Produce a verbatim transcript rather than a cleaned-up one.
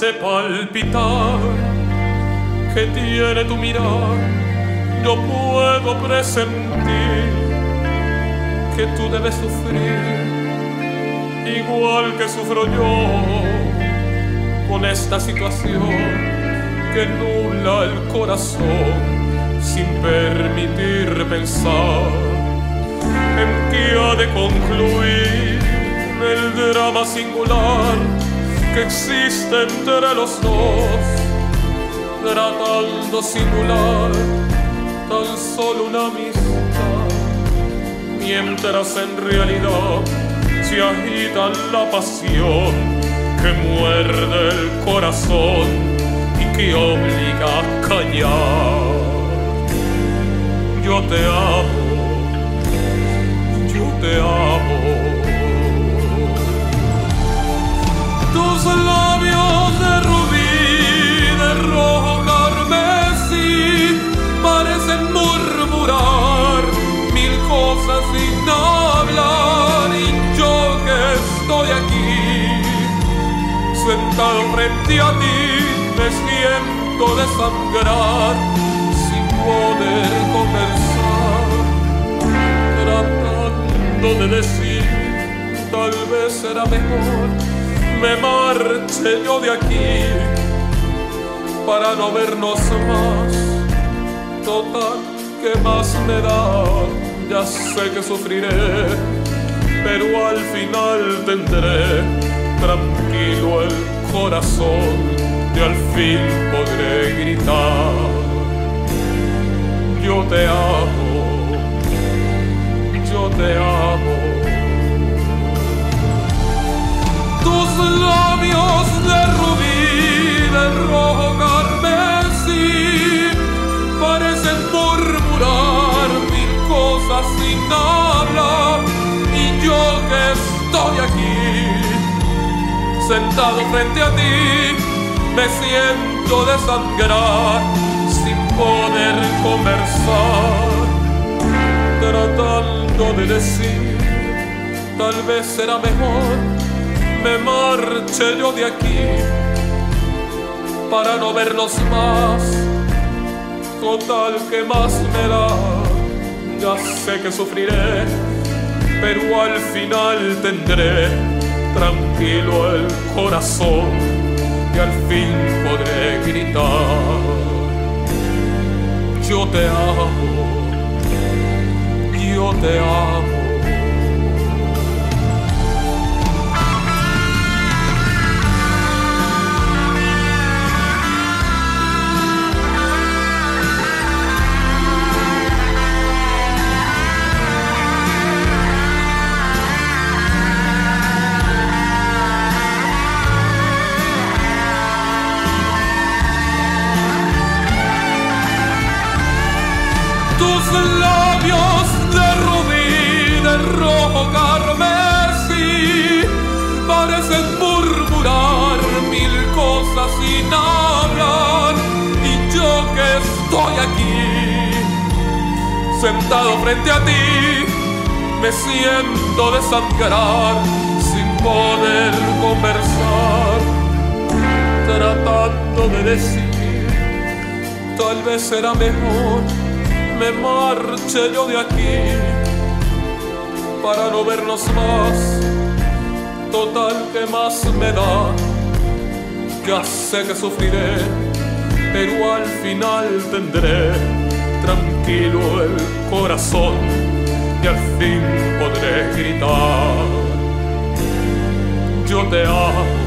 ese palpitar que tiene tu mirar, yo puedo presentir que tú debes sufrir igual que sufro yo con esta situación que nubla el corazón sin permitir pensar en qué ha de concluir el drama singular que existe entre los dos, tratando simular tan solo una amistad, mientras en realidad se agita la pasión que muerde el corazón y que obliga a callar. Yo te amo, yo te amo. Tus labios de rubí, de rojo carmesí, parecen murmurar mil cosas sin hablar, y yo que estoy aquí, sentado frente a ti, me siento desangrar sin poder conversar, tratando de decir, tal vez será mejor me marche yo de aquí para no vernos más. Total, ¿qué más me da? Ya sé que sufriré, pero al final tendré tranquilo el corazón y al fin podré gritar. Yo te amo, yo te amo. Tus labios de rubí, de rojo carmesí, parecen murmurar mil cosas sin hablar, y yo que estoy aquí, sentado frente a ti, me siento desangrar sin poder conversar, tratando de decir, tal vez será mejor me marche yo de aquí para no vernos más. Total, ¿qué más me da? Ya sé que sufriré, pero al final tendré tranquilo el corazón y al fin podré gritar. Yo te amo, yo te amo. Tus labios de rubí, de rojo carmesí, parecen murmurar mil cosas sin hablar, y yo que estoy aquí, sentado frente a ti, me siento desangrar sin poder conversar, tratando de decir, tal vez será mejor me marche yo de aquí para no vernos más. Total, ¿qué más me da? Ya sé que sufriré, pero al final tendré tranquilo el corazón y al fin podré gritar. Yo te amo,